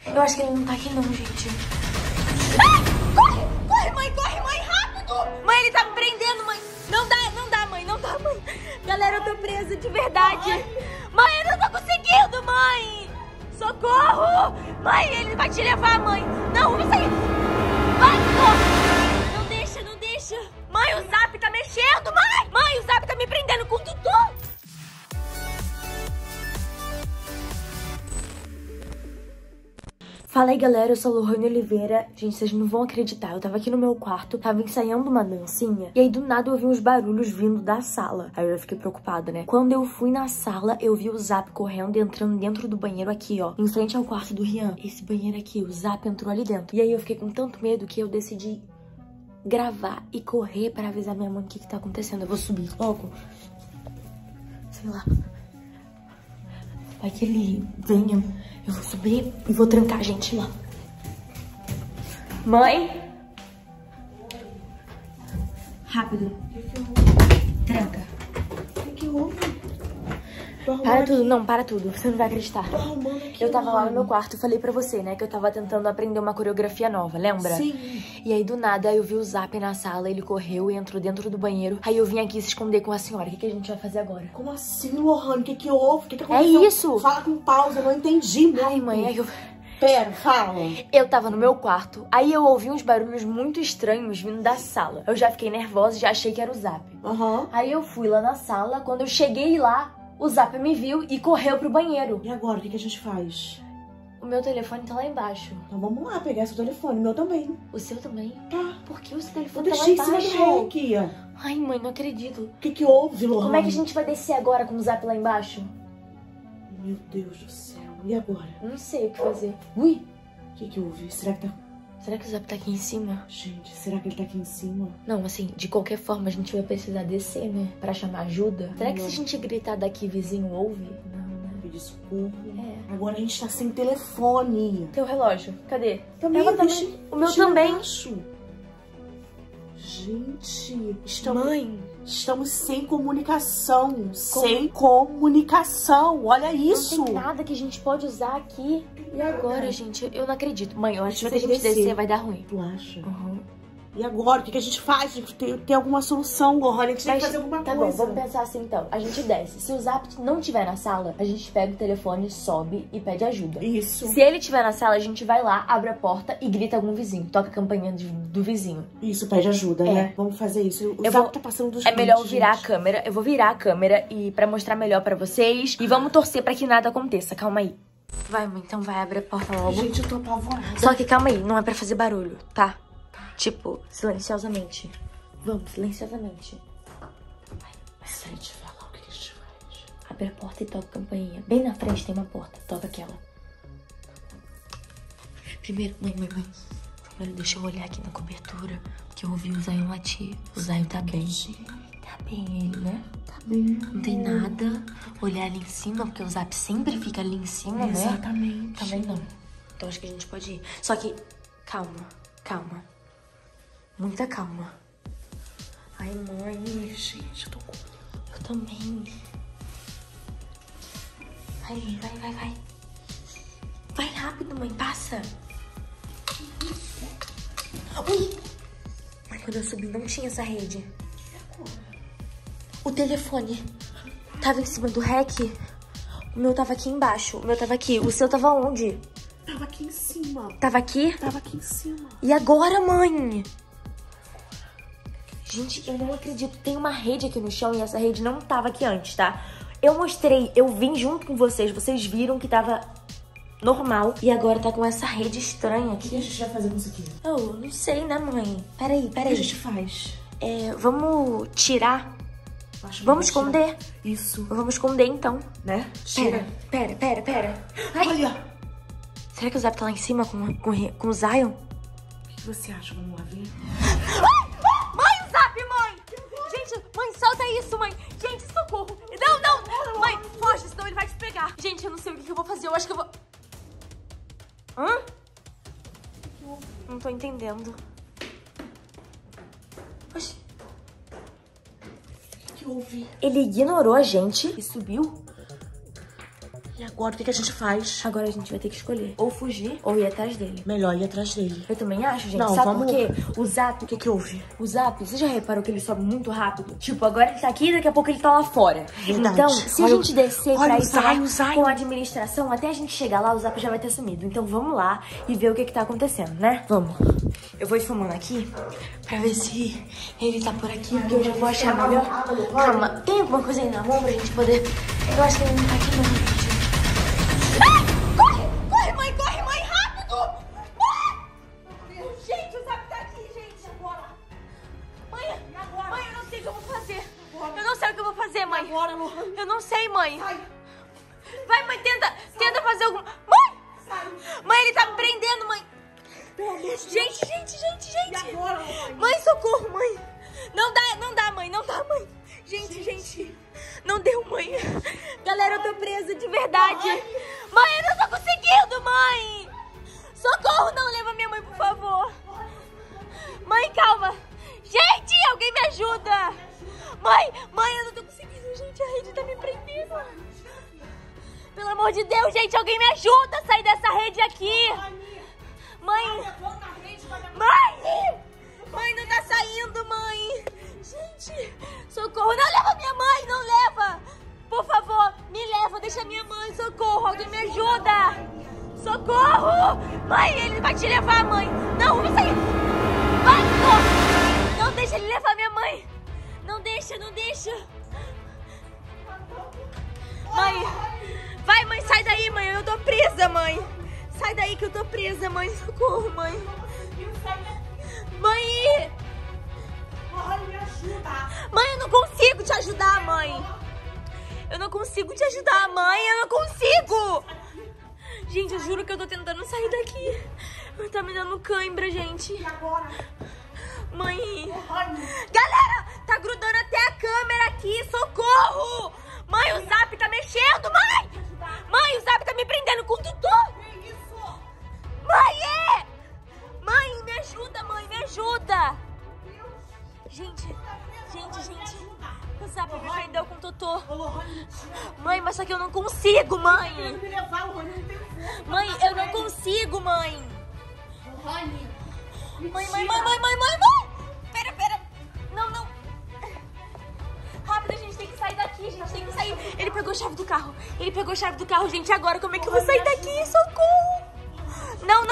Eu acho que ele não tá aqui não, gente. Corre, mãe, rápido! Mãe, ele tá me prendendo, mãe. Não dá, mãe. Galera, eu tô presa de verdade. Mãe, eu não tô conseguindo, mãe. Socorro! Mãe, ele vai te levar, mãe. Não, vamos sair. Vai, corre. Não deixa. Mãe, o Zap tá mexendo, mãe. Mãe, o Zap tá me prendendo com tudo. Fala aí, galera, eu sou a Lohane Oliveira. Gente, vocês não vão acreditar, eu tava aqui no meu quarto, tava ensaiando uma dancinha, e aí do nada eu ouvi uns barulhos vindo da sala. Aí eu já fiquei preocupada, né? Quando eu fui na sala, eu vi o Zap correndo e entrando dentro do banheiro aqui, ó, em frente ao quarto do Rian. Esse banheiro aqui, o Zap entrou ali dentro. E aí eu fiquei com tanto medo que eu decidi gravar e correr pra avisar minha mãe o que tá acontecendo. Eu vou subir logo. Sei lá. Vai que ele venha. Eu vou subir e vou trancar a gente lá. Mãe? Rápido. Tranca. O que houve? Para tudo. Você não vai acreditar. Eu tava lá no meu quarto e falei pra você, né, que eu tava tentando aprender uma coreografia nova, lembra? Sim. E aí, do nada, eu vi o Zap na sala, ele correu e entrou dentro do banheiro. Aí eu vim aqui se esconder com a senhora. O que a gente vai fazer agora? Como assim, Lohane? O que houve? O que aconteceu? É isso! Fala com pausa, eu não entendi mesmo. Ai, mãe, aí eu... Pera, fala. Eu tava no meu quarto, aí eu ouvi uns barulhos muito estranhos vindo da sala. Eu já fiquei nervosa e já achei que era o Zap. Aí eu fui lá na sala, quando eu cheguei lá, o Zap me viu e correu pro banheiro. E agora, o que a gente faz? O meu telefone tá lá embaixo. Então vamos lá, pegar seu telefone, o meu também. O seu também? Tá. Por que o seu Eu telefone tá lá deixei em cima embaixo? do rec. Ai, mãe, não acredito. O que houve, Lohane? Como é que a gente vai descer agora com o Zap lá embaixo? Meu Deus do céu. E agora? Não sei o que fazer. Ui! O que houve? Será que tá... Será que o Zap tá aqui em cima? Gente, será que ele tá aqui em cima? Não, assim, de qualquer forma a gente vai precisar descer, né? Pra chamar ajuda. Será que se a gente gritar daqui, vizinho ouve? Não, né? Pedir socorro. É. Agora a gente tá sem telefone. Teu relógio, cadê? Também, Ela também. O meu também. Embaixo. Gente, estamos sem comunicação. Sem comunicação. Olha isso. Não tem nada que a gente pode usar aqui. E agora, gente? Eu não acredito. Mãe, eu acho que se a Vai gente descer. descer vai dar ruim. Tu acha? Uhum. E agora? O que a gente faz? Tem alguma solução, Lohane? A gente tem que fazer alguma tá coisa. Tá bom, vamos pensar assim então. A gente desce. Se o Zap não estiver na sala, a gente pega o telefone, sobe e pede ajuda. Isso. Se ele estiver na sala, a gente vai lá, abre a porta e grita algum vizinho. Toca a campainha do vizinho. Isso, pede ajuda, né? Vamos fazer isso. O Zap tá passando dos É melhor eu limites, virar gente. a câmera. Eu vou virar a câmera e pra mostrar melhor pra vocês. E vamos torcer pra que nada aconteça. Calma aí. Vai, mãe, então vai, abre a porta logo. Gente, eu tô apavorada. Só que calma aí, não é pra fazer barulho, tá? Tipo, silenciosamente. Vamos, silenciosamente. Vai, Se a gente falar, o que a gente faz? abre a porta e toca a campainha. Bem na frente tem uma porta, toca aquela. Primeiro, mãe. Primeiro deixa eu olhar aqui na cobertura, que eu ouvi o Zion latir. O Zion tá bem. Tá bem ele, né? Tá bem. Não tem nada. Olhar ali em cima, porque o Zap sempre fica ali em cima, né? Exatamente. Também não. Então acho que a gente pode ir. Só que, calma. Muita calma. Ai, mãe. Gente, eu tô com medo. Eu também. Vai. Vai rápido, mãe. Passa. Ui! Mas quando eu subi não tinha essa rede. O telefone tava em cima do rec. O meu tava aqui embaixo. O meu tava aqui. O seu tava onde? Tava aqui em cima. Tava aqui? Tava aqui em cima. E agora, mãe? Gente, eu não acredito. Tem uma rede aqui no chão e essa rede não tava aqui antes, tá? Eu mostrei, eu vim junto com vocês. Vocês viram que tava normal. E agora tá com essa rede estranha O que a aqui. gente vai fazer com isso aqui? Eu não sei, né, mãe? Peraí. O que a gente faz? Vamos tirar. Acho que Vamos vai tirar. esconder. Isso. Vamos esconder, então. Né? Tira. Pera. Ai, Olha. será que o Zap tá lá em cima com o Zion? O que você acha? Vamos lá ver? Mãe, o Zap, mãe! Gente, mãe, solta isso, mãe! Gente, socorro! Não! Mãe, foge, senão ele vai te pegar. Gente, eu não sei o que eu vou fazer. Eu acho que eu vou... Hã? Não tô entendendo. Oxi. O que houve? Ele ignorou a gente e subiu? E agora, o que a gente faz? Agora a gente vai ter que escolher. Ou fugir, ou ir atrás dele. Melhor ir atrás dele. Eu também acho, gente. Não, sabe vamos... por quê? O Zap... O que houve? O Zap, você já reparou que ele sobe muito rápido? Tipo, agora ele tá aqui e daqui a pouco ele tá lá fora. Verdade. Então, se a gente descer pra ir falar com a administração, até a gente chegar lá, o Zap já vai ter sumido. Então vamos lá e ver o que tá acontecendo, né? Vamos. Eu vou esfumando aqui pra ver se ele tá por aqui, porque eu já vou achar melhor. Calma, tem alguma coisa aí na mão pra gente poder... Eu acho que ele não tá aqui não, gente. Corre, mãe, rápido! Gente, o Zap tá aqui, gente. Mãe, eu não sei o que eu vou fazer. Eu não sei o que eu vou fazer, mãe. Eu não sei, mãe. Vai, mãe, tenta fazer alguma... Mãe, ele tá me prendendo, mãe. Gente. Mãe, socorro, mãe. Não dá, mãe. Gente. Não deu, mãe. Galera, eu tô presa de verdade. Mãe, eu não tô conseguindo, mãe. Socorro, não leva minha mãe, por favor. Mãe, calma. Gente, alguém me ajuda. Mãe, eu não tô conseguindo, gente. A rede tá me prendendo. Pelo amor de Deus, gente, alguém me ajuda a sair dessa rede aqui. Mãe, não tá saindo, mãe. Gente, socorro. Não leva minha mãe, não leva. Por favor, me leva, deixa minha mãe. Socorro, alguém me ajuda. Socorro. Mãe, ele vai te levar, mãe. Não, vamos sair. Vai, socorro. Não deixa ele levar minha mãe. Não deixa. Mãe, vai, mãe, sai daí, mãe. Eu tô presa, mãe. Sai daí que eu tô presa, mãe. Socorro, mãe. Mãe! Me ajuda. Mãe, eu não consigo te ajudar, mãe. Eu não consigo te ajudar, mãe. Eu não consigo. Gente, eu juro que eu tô tentando sair daqui. Tá me dando cãibra, gente. E agora? Mãe. Galera, tá grudando até a câmera aqui. Socorro. Mãe, o Zap tá mexendo, mãe. Mãe, o Zap tá me prendendo com tudo. Mãe, me ajuda, mãe, me ajuda. Gente. O Zap me prendeu com o Totô. Mãe, mas só que eu não consigo, mãe. Mãe, eu não consigo, mãe. Mãe. Pera. Não. Rápido, a gente tem que sair daqui, Ele pegou a chave do carro. Gente, agora como é que eu vou sair daqui? Socorro. Não.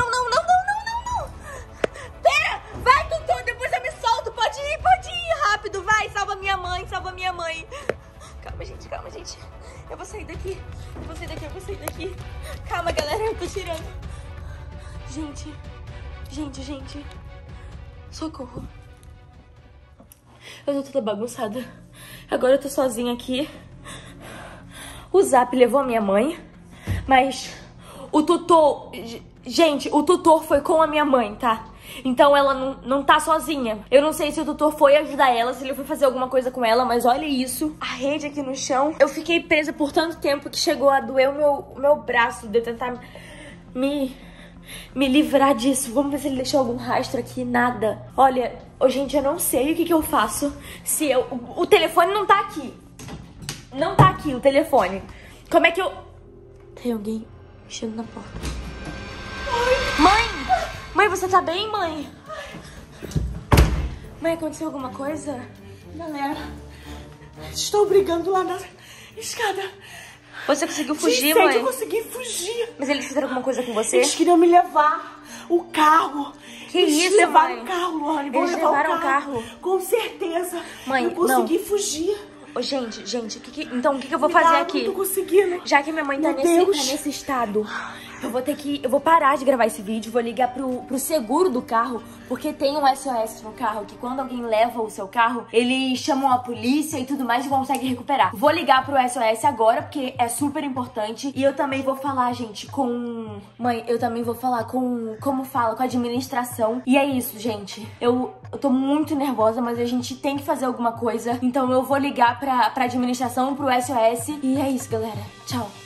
Pera, vai, Totô, depois eu me solto. Pode ir, rápido, vai. Salva minha mãe. Calma, gente. Eu vou sair daqui. Calma, galera, eu tô tirando. Gente. Socorro. Eu tô toda bagunçada. Agora eu tô sozinha aqui. O Zap levou a minha mãe, mas o tutor... Gente, o tutor foi com a minha mãe, tá? Então ela não tá sozinha. Eu não sei se o tutor foi ajudar ela, se ele foi fazer alguma coisa com ela, mas olha isso. A rede aqui no chão. Eu fiquei presa por tanto tempo que chegou a doer o meu braço de eu tentar me livrar disso. Vamos ver se ele deixou algum rastro aqui. Nada. Olha, gente, eu não sei o que eu faço se eu... O telefone não tá aqui. Não tá aqui o telefone. Como é que eu... Tem alguém mexendo na porta. Mãe, você tá bem, mãe? Mãe, aconteceu alguma coisa? Galera, estou brigando lá na escada. Você conseguiu fugir, mãe? Eu consegui fugir. Mas eles fizeram alguma coisa com você? Eles queriam me levar o carro. Que isso, levaram mãe? o carro, Lore. Eles levaram o carro? Com certeza. Mãe, eu consegui fugir. Ô, gente, então o que eu vou fazer aqui? Não tô conseguindo. Já que minha mãe tá nesse estado, eu vou parar de gravar esse vídeo, vou ligar pro seguro do carro, porque tem um SOS no carro, que quando alguém leva o seu carro, eles chamam a polícia e tudo mais e conseguem recuperar. Vou ligar pro SOS agora, porque é super importante. E eu também vou falar, gente, com... Mãe, eu também vou falar com... Como fala? Com a administração. E é isso, gente. Eu tô muito nervosa, mas a gente tem que fazer alguma coisa. Então eu vou ligar pra administração, pro SOS. E é isso, galera. Tchau.